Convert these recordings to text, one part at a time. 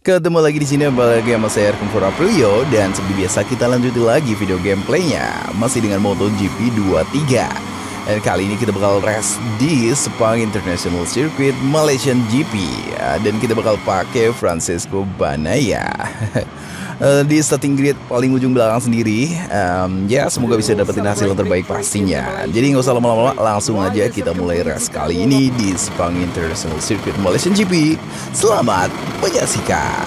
Ketemu lagi di sini lagi sama saya Erkun Aprilio dan seperti biasa kita lanjutin lagi video gameplaynya masih dengan MotoGP 23. Dan kali ini kita bakal race di Sepang International Circuit Malaysian GP dan kita bakal pakai Francesco Banaya. Di starting grid paling ujung belakang sendiri. Ya semoga bisa dapetin hasil yang terbaik pastinya. Jadi nggak usah lama-lama, langsung aja kita mulai race kali ini di Sepang International Circuit Malaysian GP. Selamat menyaksikan.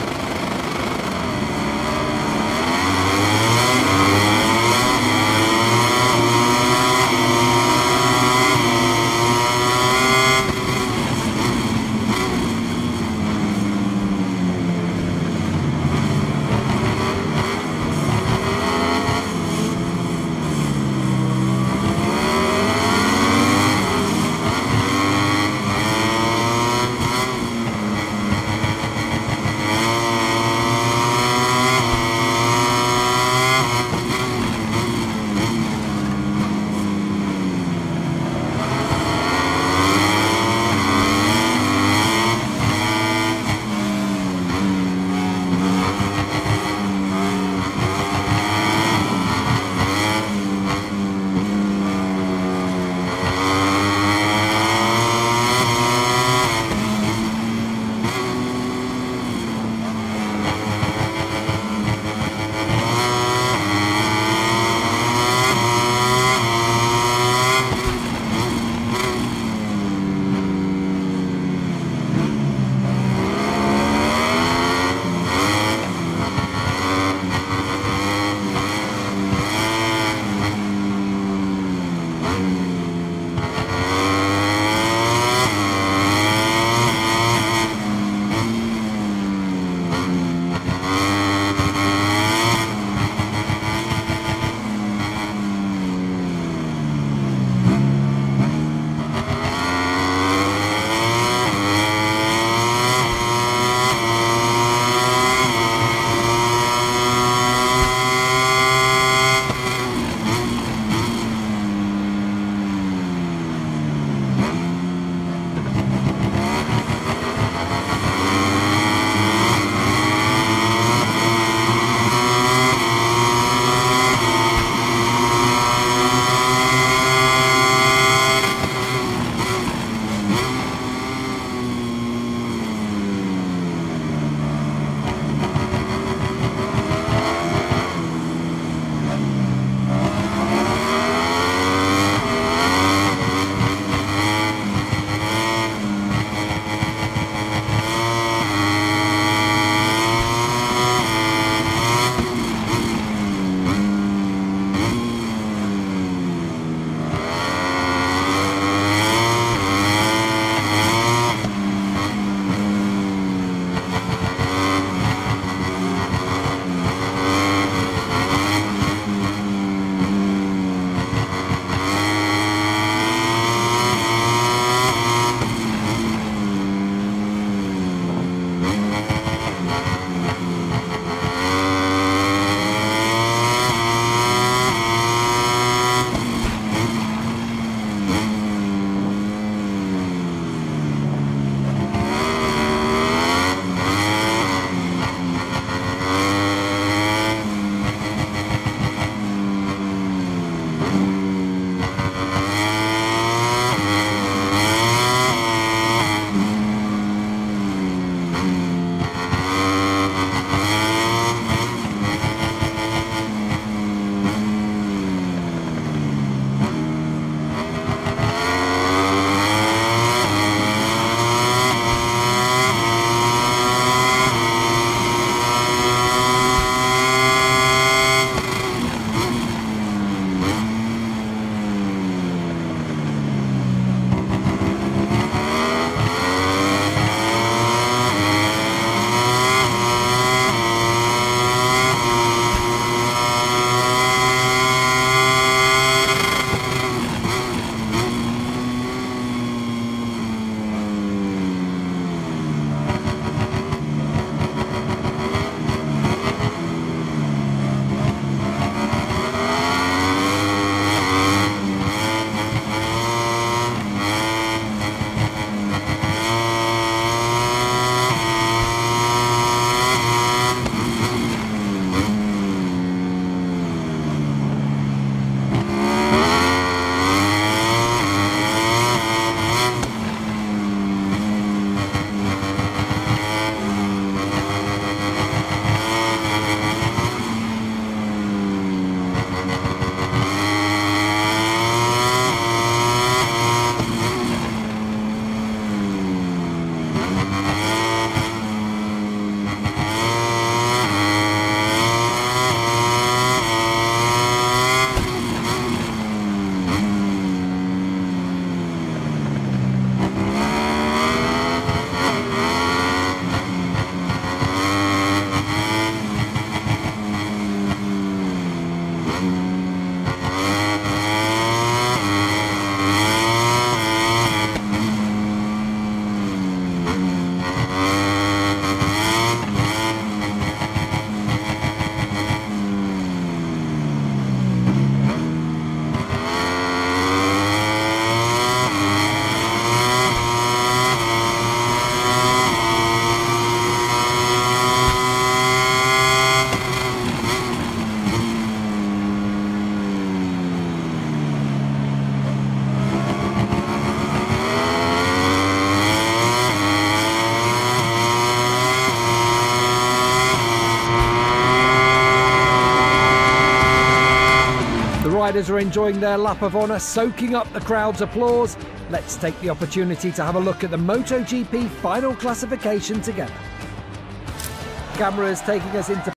riders are enjoying their lap of honour, soaking up the crowd's applause. Let's take the opportunity to have a look at the MotoGP final classification together. Cameras taking us into